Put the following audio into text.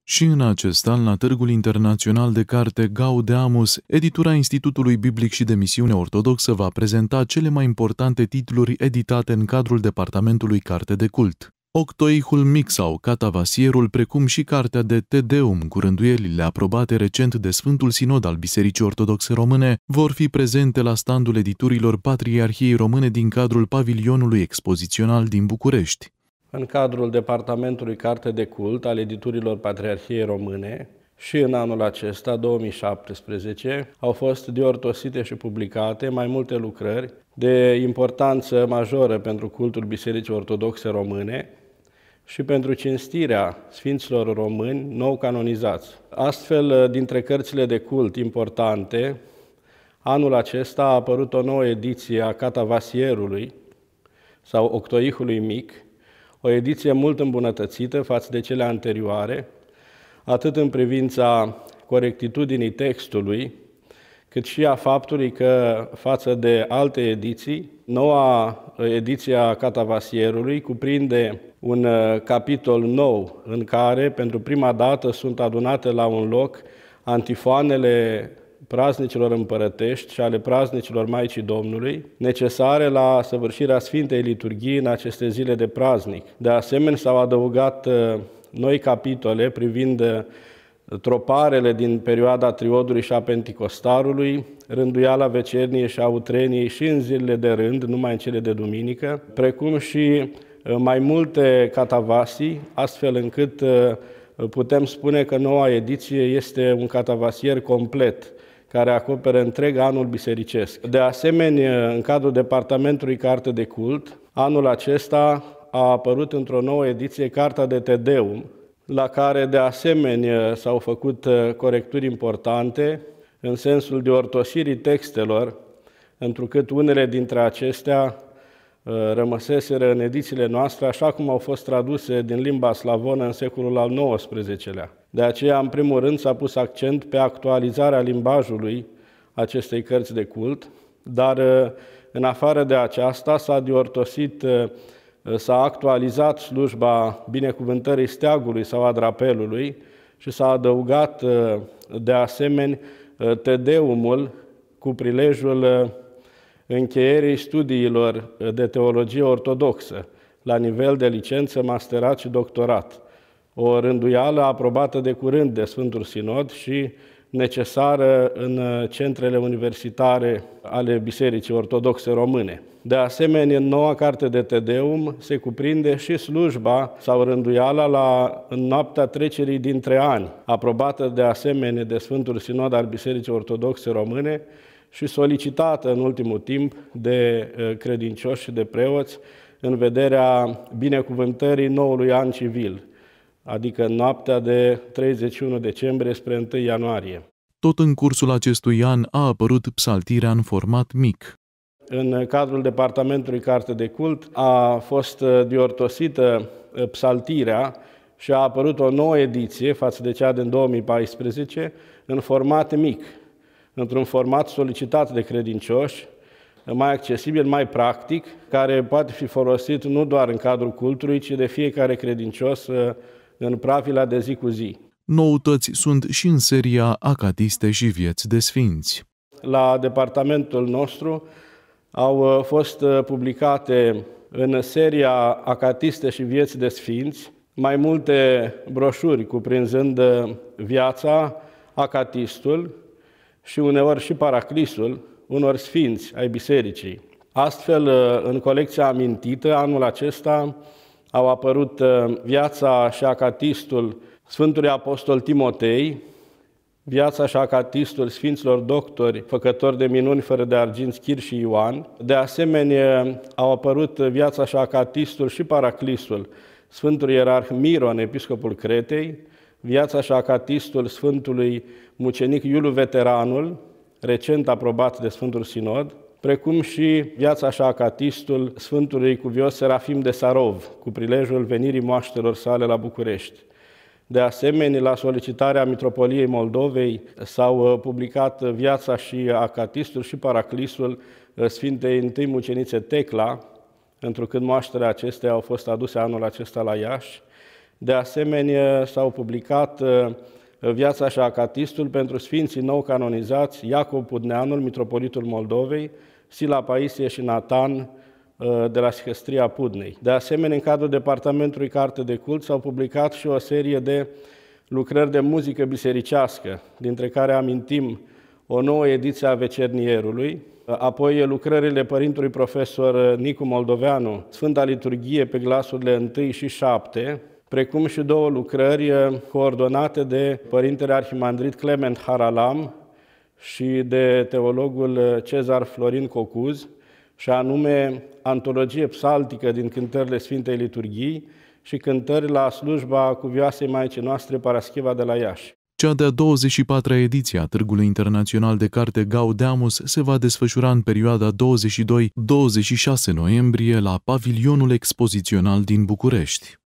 Și în acest an, la Târgul Internațional de Carte Gaudeamus, editura Institutului Biblic și de Misiune Ortodoxă va prezenta cele mai importante titluri editate în cadrul departamentului Carte de Cult. Octoihul mic sau Catavasierul, precum și cartea de Te Deum, cu rânduielile aprobate recent de Sfântul Sinod al Bisericii Ortodoxe Române, vor fi prezente la standul editurilor Patriarhiei Române din cadrul pavilionului expozițional din București. În cadrul departamentului Carte de Cult al editurilor Patriarhiei Române și în anul acesta, 2017, au fost diortosite și publicate mai multe lucrări de importanță majoră pentru cultul Bisericii Ortodoxe Române și pentru cinstirea Sfinților Români nou canonizați. Astfel, dintre cărțile de cult importante, anul acesta a apărut o nouă ediție a Catavasierului sau Octoihului mic, o ediție mult îmbunătățită față de cele anterioare, atât în privința corectitudinii textului, cât și a faptului că, față de alte ediții, noua ediție a Catavasierului cuprinde un capitol nou în care, pentru prima dată, sunt adunate la un loc antifoanele praznicilor împărătești și ale praznicilor Maicii Domnului, necesare la săvârșirea Sfintei Liturghii în aceste zile de praznic. De asemenea, s-au adăugat noi capitole privind troparele din perioada Triodului și a Penticostarului, rânduiala vecerniei și a utreniei și în zilele de rând, numai în cele de duminică, precum și mai multe catavasii, astfel încât putem spune că noua ediție este un catavasier complet, care acoperă întreg anul bisericesc. De asemenea, în cadrul departamentului Carte de Cult, anul acesta a apărut într-o nouă ediție Cartea de Te Deum, la care de asemenea s-au făcut corecturi importante în sensul de ortosirii textelor, întrucât unele dintre acestea rămăseseră în edițiile noastre, așa cum au fost traduse din limba slavonă în secolul al XIX-lea. De aceea, în primul rând, s-a pus accent pe actualizarea limbajului acestei cărți de cult, dar în afară de aceasta s-a diortosit, s-a actualizat slujba binecuvântării steagului sau a drapelului și s-a adăugat de asemenea Te Deumul cu prilejul încheierii studiilor de teologie ortodoxă la nivel de licență, masterat și doctorat. O rânduială aprobată de curând de Sfântul Sinod și necesară în centrele universitare ale Bisericii Ortodoxe Române. De asemenea, în noua carte de Te Deum se cuprinde și slujba sau rânduiala în noaptea trecerii dintre ani, aprobată de asemenea de Sfântul Sinod al Bisericii Ortodoxe Române și solicitată în ultimul timp de credincioși și de preoți în vederea binecuvântării noului an civil, adică noaptea de 31 decembrie spre 1 ianuarie. Tot în cursul acestui an a apărut psaltirea în format mic. În cadrul departamentului Carte de Cult a fost diortosită psaltirea și a apărut o nouă ediție față de cea din 2014 în format mic, într-un format solicitat de credincioși, mai accesibil, mai practic, care poate fi folosit nu doar în cadrul cultului, ci de fiecare credincios în pravila de zi cu zi. Noutăți sunt și în seria Acatiste și vieți de sfinți. La departamentul nostru au fost publicate în seria Acatiste și vieți de sfinți mai multe broșuri cuprinzând viața, acatistul și uneori și paraclisul unor sfinți ai bisericii. Astfel, în colecția amintită, anul acesta au apărut viața și acatistul Sfântului Apostol Timotei, viața și acatistul Sfinților Doctori, făcători de minuni fără de argint, Chir și Ioan. De asemenea, au apărut viața și acatistul și paraclisul Sfântului Ierarh Miron, episcopul Cretei, viața și acatistul Sfântului Mucenic Iuliu Veteranul, recent aprobat de Sfântul Sinod, precum și viața și acatistul Sfântului Cuvios Serafim de Sarov, cu prilejul venirii moaștelor sale la București. De asemenea, la solicitarea Mitropoliei Moldovei s-au publicat viața și acatistul și paraclisul Sfintei Întâi Mucenițe Tecla, întrucât moaștele acestea au fost aduse anul acesta la Iași. De asemenea, s-au publicat Viața și Acatistul pentru sfinții nou canonizați Iacob Pudneanul, mitropolitul Moldovei, Sila Paisie și Natan de la Sihăstria Pudnei. De asemenea, în cadrul Departamentului Carte de Cult s-au publicat și o serie de lucrări de muzică bisericească, dintre care amintim o nouă ediție a Vecernierului, apoi lucrările părintului profesor Nicu Moldoveanu, Sfânta Liturghie pe glasurile 1 și 7, precum și două lucrări coordonate de părintele arhimandrit Clement Haralam și de teologul Cezar Florin Cocuz, și anume Antologie psaltică din cântările Sfintei Liturghii și cântări la slujba Cuvioasei Maicii noastre Paraschiva de la Iași. Cea de-a 24-a ediție a Târgului Internațional de Carte Gaudeamus se va desfășura în perioada 22-26 noiembrie la Pavilionul Expozițional din București.